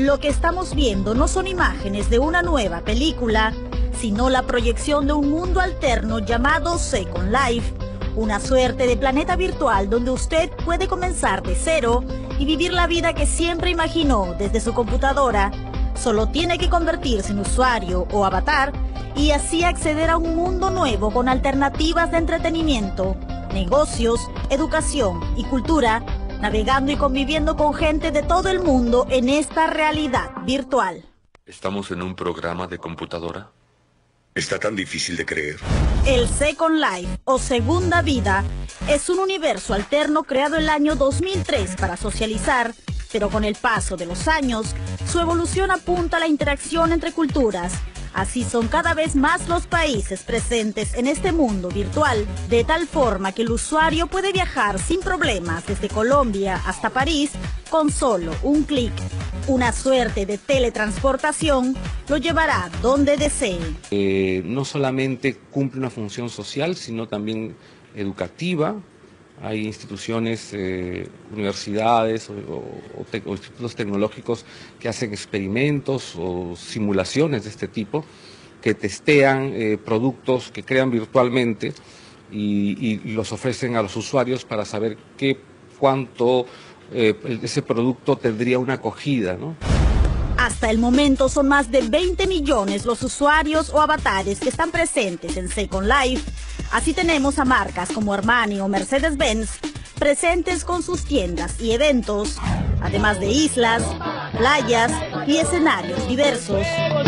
Lo que estamos viendo no son imágenes de una nueva película, sino la proyección de un mundo alterno llamado Second Life, una suerte de planeta virtual donde usted puede comenzar de cero y vivir la vida que siempre imaginó desde su computadora. Solo tiene que convertirse en usuario o avatar y así acceder a un mundo nuevo con alternativas de entretenimiento, negocios, educación y cultura, navegando y conviviendo con gente de todo el mundo en esta realidad virtual. ¿Estamos en un programa de computadora? ¿Está tan difícil de creer? El Second Life, o Segunda Vida, es un universo alterno creado el año 2003 para socializar, pero con el paso de los años, su evolución apunta a la interacción entre culturas. Así son cada vez más los países presentes en este mundo virtual, de tal forma que el usuario puede viajar sin problemas desde Colombia hasta París con solo un clic. Una suerte de teletransportación lo llevará donde desee. No solamente cumple una función social, sino también educativa. Hay instituciones, universidades o institutos tecnológicos que hacen experimentos o simulaciones de este tipo, que testean productos que crean virtualmente y los ofrecen a los usuarios para saber cuánto ese producto tendría una acogida, ¿no? Hasta el momento son más de 20 millones los usuarios o avatares que están presentes en Second Life. Así tenemos a marcas como Armani o Mercedes-Benz presentes con sus tiendas y eventos, además de islas, playas y escenarios diversos.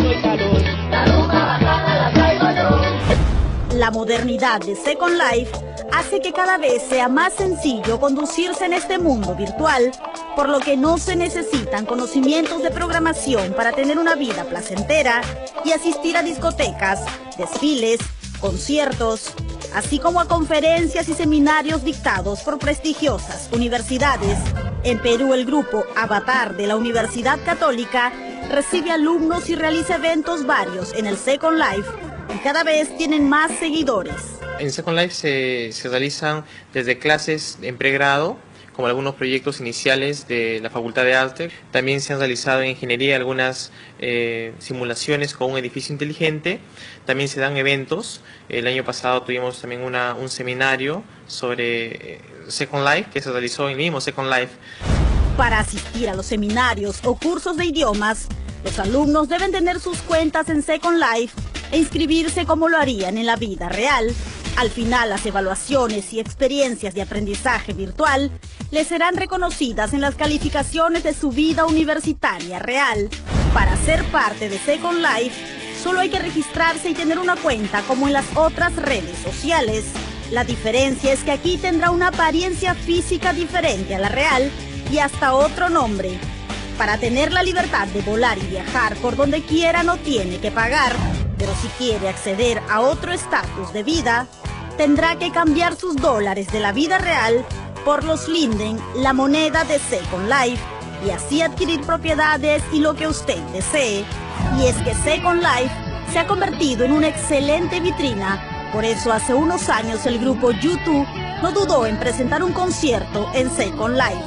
La modernidad de Second Life hace que cada vez sea más sencillo conducirse en este mundo virtual, por lo que no se necesitan conocimientos de programación para tener una vida placentera y asistir a discotecas, desfiles, conciertos, así como a conferencias y seminarios dictados por prestigiosas universidades. En Perú, el grupo Avatar de la Universidad Católica recibe alumnos y realiza eventos varios en el Second Life y cada vez tienen más seguidores. En Second Life se realizan desde clases en pregrado, como algunos proyectos iniciales de la Facultad de Arte. También se han realizado en ingeniería algunas simulaciones con un edificio inteligente. También se dan eventos. El año pasado tuvimos también un seminario sobre Second Life que se realizó en el mismo Second Life. Para asistir a los seminarios o cursos de idiomas, los alumnos deben tener sus cuentas en Second Life e inscribirse como lo harían en la vida real. Al final, las evaluaciones y experiencias de aprendizaje virtual les serán reconocidas en las calificaciones de su vida universitaria real. Para ser parte de Second Life, solo hay que registrarse y tener una cuenta como en las otras redes sociales. La diferencia es que aquí tendrá una apariencia física diferente a la real y hasta otro nombre. Para tener la libertad de volar y viajar por donde quiera no tiene que pagar, pero si quiere acceder a otro estatus de vida, tendrá que cambiar sus dólares de la vida real por los Linden, la moneda de Second Life, y así adquirir propiedades y lo que usted desee. Y es que Second Life se ha convertido en una excelente vitrina. Por eso hace unos años el grupo U2 no dudó en presentar un concierto en Second Life.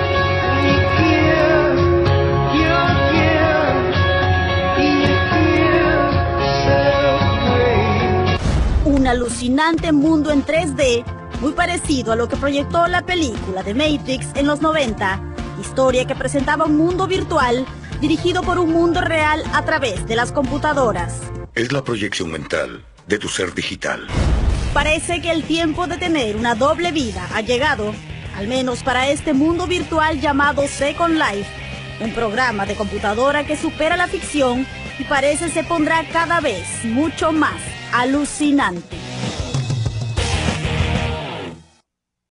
Un alucinante mundo en 3D, muy parecido a lo que proyectó la película de Matrix en los 90, historia que presentaba un mundo virtual dirigido por un mundo real a través de las computadoras. Es la proyección mental de tu ser digital. Parece que el tiempo de tener una doble vida ha llegado, al menos para este mundo virtual llamado Second Life, un programa de computadora que supera la ficción y parece se pondrá cada vez mucho más alucinante.